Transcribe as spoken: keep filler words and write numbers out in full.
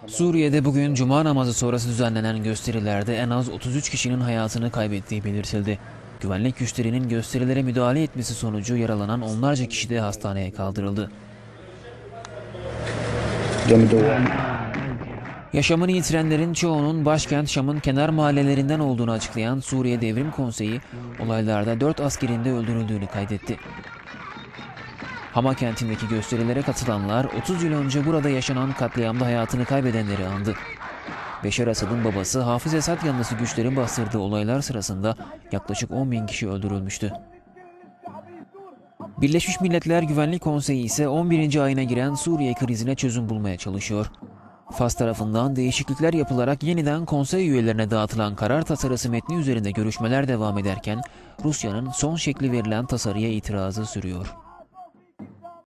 Suriye'de bugün Cuma namazı sonrası düzenlenen gösterilerde en az otuz üç kişinin hayatını kaybettiği belirtildi. Güvenlik güçlerinin gösterilere müdahale etmesi sonucu yaralanan onlarca kişi de hastaneye kaldırıldı. Yaşamını yitirenlerin çoğunun başkent Şam'ın kenar mahallelerinden olduğunu açıklayan Suriye Devrim Konseyi, olaylarda dört askerin de öldürüldüğünü kaydetti. Hama kentindeki gösterilere katılanlar otuz yıl önce burada yaşanan katliamda hayatını kaybedenleri andı. Beşar Esad'ın babası Hafız Esad yanlısı güçlerin bastırdığı olaylar sırasında yaklaşık on bin kişi öldürülmüştü. Birleşmiş Milletler Güvenlik Konseyi ise on birinci ayına giren Suriye krizine çözüm bulmaya çalışıyor. Fas tarafından değişiklikler yapılarak yeniden konsey üyelerine dağıtılan karar tasarısı metni üzerinde görüşmeler devam ederken Rusya'nın son şekli verilen tasarıya itirazı sürüyor.